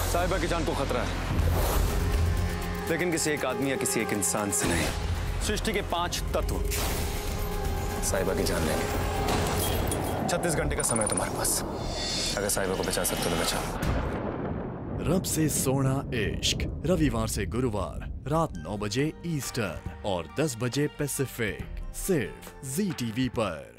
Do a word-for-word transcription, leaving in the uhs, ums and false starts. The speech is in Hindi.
साहिबा की जान को खतरा है, लेकिन किसी एक आदमी या किसी एक इंसान से नहीं। सृष्टि के पांच तत्व साहिबा की जान लेंगे। छत्तीस घंटे का समय है तुम्हारे पास। अगर साहिबा को बचा सकते हो तो बचाओ। रब से सोना इश्क, रविवार से गुरुवार रात नौ बजे ईस्टर्न और दस बजे पैसिफिक, सिर्फ जी टीवी पर।